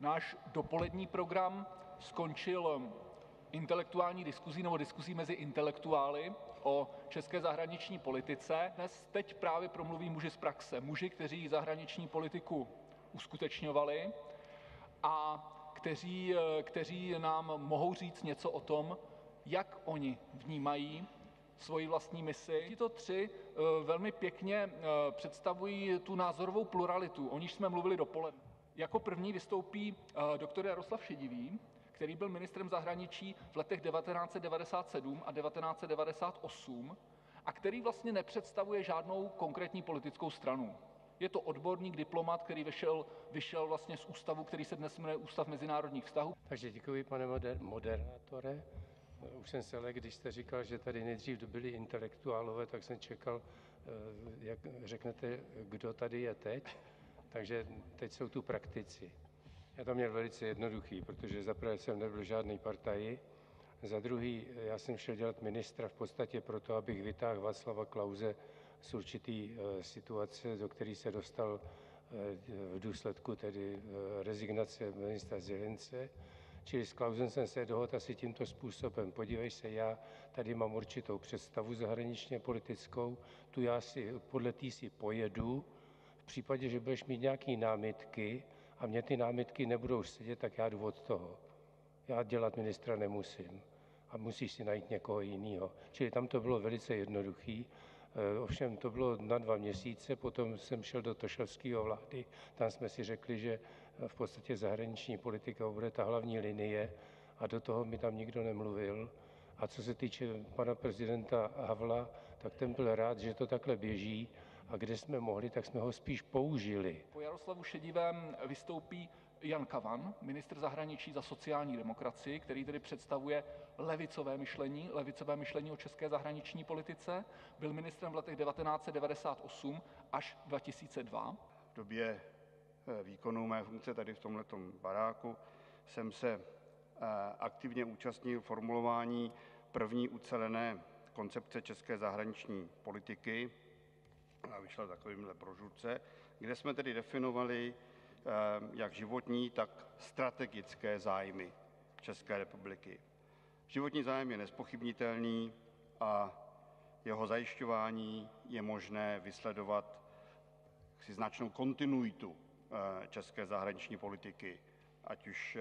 Náš dopolední program skončil intelektuální diskuzí nebo diskuzí mezi intelektuály o české zahraniční politice. Teď právě promluví muži z praxe, muži, kteří zahraniční politiku uskutečňovali a kteří nám mohou říct něco o tom, jak oni vnímají svoji vlastní misi. Tito tři velmi pěkně představují tu názorovou pluralitu, o níž jsme mluvili dopoledne. Jako první vystoupí doktor Jaroslav Šedivý, který byl ministrem zahraničí v letech 1997 a 1998 a který vlastně nepředstavuje žádnou konkrétní politickou stranu. Je to odborník, diplomat, který vyšel vlastně z ústavu, který se dnes jmenuje Ústav mezinárodních vztahů. Takže děkuji, pane moderátore. Už jsem se lekl, když jste říkal, že tady nejdřív byli intelektuálové, tak jsem čekal, jak řeknete, kdo tady je teď. Takže teď jsou tu praktici. Já to měl velice jednoduchý, protože za prvé jsem nebyl žádný partaji, za druhý já jsem šel dělat ministra v podstatě proto, abych vytáhl Václava Klause z určitý situace, do který se dostal v důsledku tedy rezignace ministra Zelence. Čili s Klausem jsem se dohodl asi tímto způsobem. Podívej se, já tady mám určitou představu zahraničně politickou, tu já si podle té si pojedu. V případě, že budeš mít nějaké námitky a mě ty námitky nebudou sedět, tak já jdu od toho. Já dělat ministra nemusím a musíš si najít někoho jiného. Čili tam to bylo velice jednoduché. Ovšem to bylo na 2 měsíce, potom jsem šel do Tošovského vlády, tam jsme si řekli, že v podstatě zahraniční politika bude ta hlavní linie a do toho mi tam nikdo nemluvil. A co se týče pana prezidenta Havla, tak ten byl rád, že to takhle běží a kde jsme mohli, tak jsme ho spíš použili. Po Jaroslavu Šedivém vystoupí Jan Kavan, ministr zahraničí za sociální demokracii, který tedy představuje levicové myšlení o české zahraniční politice. Byl ministrem v letech 1998 až 2002. V době výkonu mé funkce tady v tomhletom baráku jsem se aktivně účastnil formulování první ucelené koncepce české zahraniční politiky. A vyšla takovýmhle brožurce, kde jsme tedy definovali jak životní, tak strategické zájmy České republiky. Životní zájem je nezpochybnitelný a jeho zajišťování je možné vysledovat si značnou kontinuitu české zahraniční politiky, ať už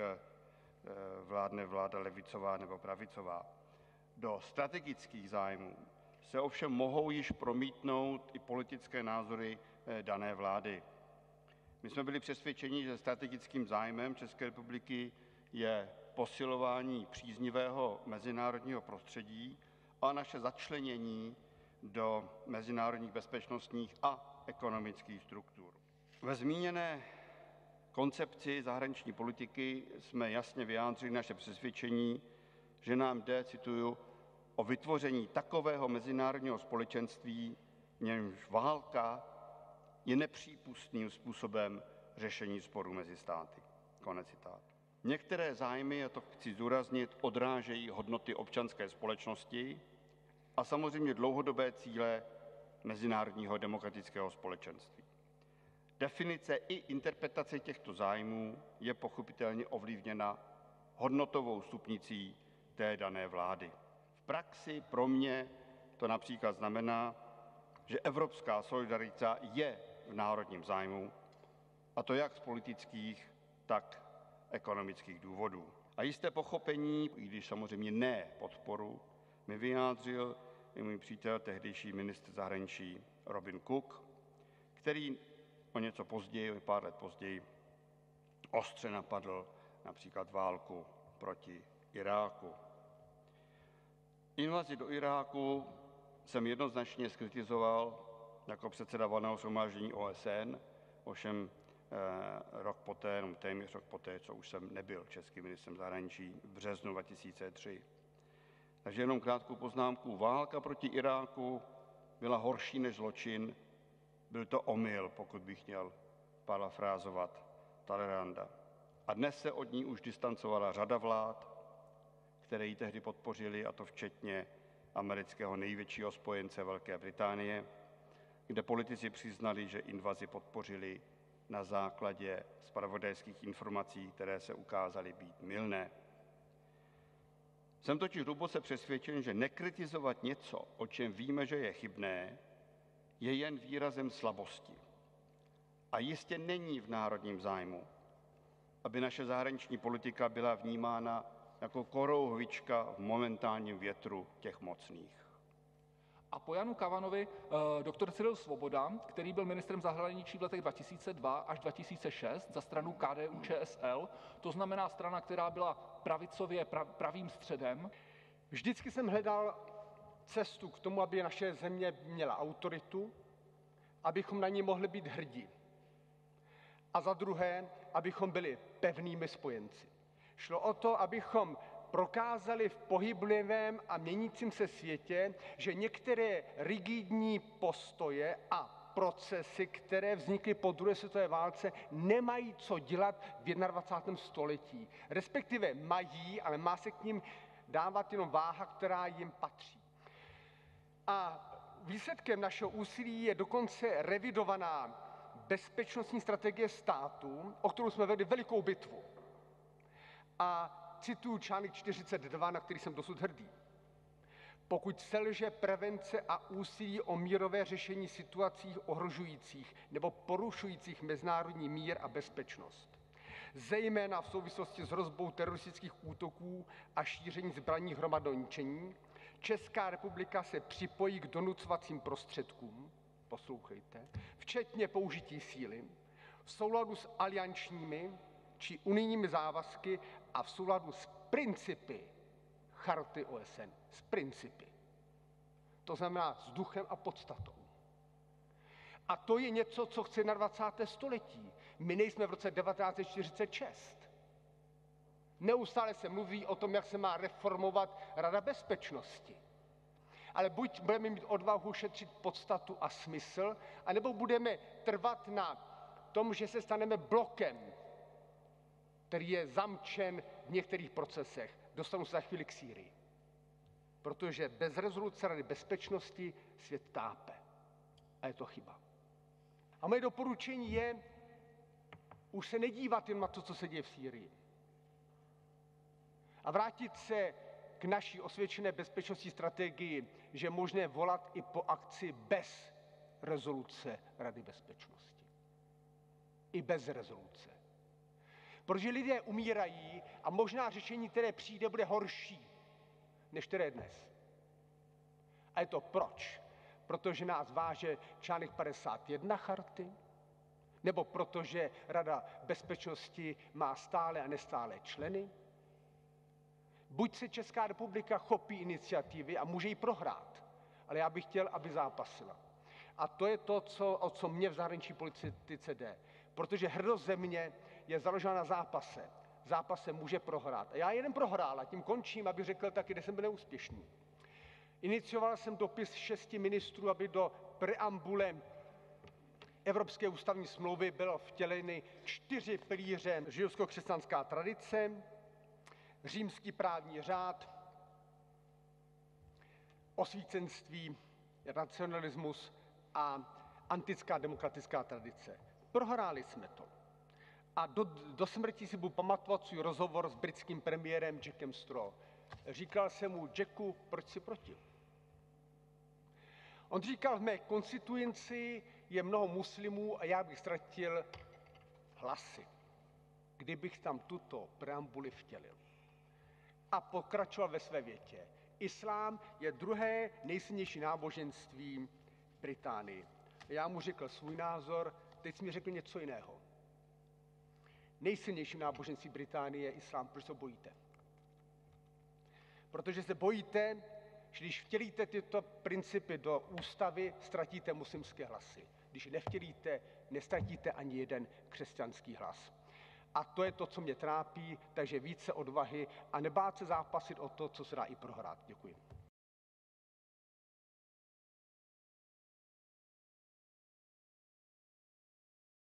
vládne vláda levicová nebo pravicová. Do strategických zájmů se ovšem mohou již promítnout i politické názory dané vlády. My jsme byli přesvědčeni, že strategickým zájmem České republiky je posilování příznivého mezinárodního prostředí a naše začlenění do mezinárodních bezpečnostních a ekonomických struktur. Ve zmíněné koncepci zahraniční politiky jsme jasně vyjádřili naše přesvědčení, že nám jde, cituju, o vytvoření takového mezinárodního společenství, v němž válka je nepřípustným způsobem řešení sporů mezi státy. Konec citátu. Některé zájmy, a to chci zdůraznit, odrážejí hodnoty občanské společnosti a samozřejmě dlouhodobé cíle mezinárodního demokratického společenství. Definice i interpretace těchto zájmů je pochopitelně ovlivněna hodnotovou stupnicí té dané vlády. V praxi pro mě to například znamená, že evropská solidarita je v národním zájmu, a to jak z politických, tak ekonomických důvodů. A jisté pochopení, i když samozřejmě ne podporu, mi vyjádřil i můj přítel, tehdejší ministr zahraničí Robin Cook, který o něco později, pár let později, ostře napadl například válku proti Iráku. Invazi do Iráku jsem jednoznačně zkritizoval jako předseda Valného shromáždění OSN, ovšem téměř rok poté, co už jsem nebyl českým ministrem zahraničí v březnu 2003. Takže jenom krátkou poznámku. Válka proti Iráku byla horší než zločin. Byl to omyl, pokud bych měl parafrázovat Talleyranda. A dnes se od ní už distancovala řada vlád, které ji tehdy podpořili, a to včetně amerického největšího spojence Velké Británie, kde politici přiznali, že invazi podpořili na základě zpravodajských informací, které se ukázaly být mylné. Jsem totiž hluboce přesvědčen, že nekritizovat něco, o čem víme, že je chybné, je jen výrazem slabosti. A jistě není v národním zájmu, aby naše zahraniční politika byla vnímána jako korouhvička v momentálním větru těch mocných. A po Janu Kavanovi doktor Cyril Svoboda, který byl ministrem zahraničí v letech 2002 až 2006 za stranu KDU-ČSL, to znamená strana, která byla pravicově pravým středem. Vždycky jsem hledal cestu k tomu, aby naše země měla autoritu, abychom na ní mohli být hrdí. A za druhé, abychom byli pevnými spojenci. Šlo o to, abychom prokázali v pohyblivém a měnícím se světě, že některé rigidní postoje a procesy, které vznikly po druhé světové válce, nemají co dělat v 21. století. Respektive mají, ale má se k nim dávat jenom váha, která jim patří. A výsledkem našeho úsilí je dokonce revidovaná bezpečnostní strategie státu, o kterou jsme vedli velikou bitvu. A cituju článek 42, na který jsem dosud hrdý. Pokud selže prevence a úsilí o mírové řešení situací ohrožujících nebo porušujících mezinárodní mír a bezpečnost, zejména v souvislosti s hrozbou teroristických útoků a šíření zbraní hromadného ničení, Česká republika se připojí k donucovacím prostředkům, poslouchejte, včetně použití síly, v souladu s aliančními či unijními závazky a v souladu s principy Charty OSN. S principy. To znamená s duchem a podstatou. A to je něco, co chce na 20. století. My nejsme v roce 1946. Neustále se mluví o tom, jak se má reformovat Rada bezpečnosti. Ale buď budeme mít odvahu šetřit podstatu a smysl, anebo budeme trvat na tom, že se staneme blokem, který je zamčen v některých procesech. Dostanu se za chvíli k Sýrii. Protože bez rezoluce Rady bezpečnosti svět tápe. A je to chyba. A moje doporučení je už se nedívat jen na to, co se děje v Sýrii. A vrátit se k naší osvědčené bezpečnostní strategii, že je možné volat i po akci bez rezoluce Rady bezpečnosti. I bez rezoluce. Protože lidé umírají a možná řešení, které přijde, bude horší, než které dnes. A je to proč? Protože nás váže článek 51 charty? Nebo protože Rada bezpečnosti má stále a nestálé členy? Buď se Česká republika chopí iniciativy a může ji prohrát, ale já bych chtěl, aby zápasila. A to je to, o co mě v zahraniční politice jde. Protože hrdost země je založena na zápase. Zápase může prohrát. A já jeden prohrál a tím končím, abych řekl taky, kde jsem byl neúspěšný. Inicioval jsem dopis 6 ministrů, aby do preambule Evropské ústavní smlouvy bylo vtěleny 4 pilíře židovsko-křesťanská tradice, římský právní řád, osvícenství, racionalismus a antická demokratická tradice. Prohráli jsme to. A do smrti si budu pamatovat svůj rozhovor s britským premiérem Jackem Straw. Říkal jsem mu: Jacku, proč jsi proti? On říkal: v mé konstituenci je mnoho muslimů a já bych ztratil hlasy, kdybych tam tuto preambuli vtělil. A pokračoval ve své větě. Islám je druhé nejsilnější náboženství v Británii. Já mu řekl svůj názor, teď jsi mi řekl něco jiného. Nejsilnějším náboženství Británie je islám. Proč se bojíte? Protože se bojíte, že když vtělíte tyto principy do ústavy, ztratíte muslimské hlasy. Když je nevtělíte, nestratíte ani jeden křesťanský hlas. A to je to, co mě trápí, takže více odvahy a nebát se zápasit o to, co se dá i prohrát. Děkuji.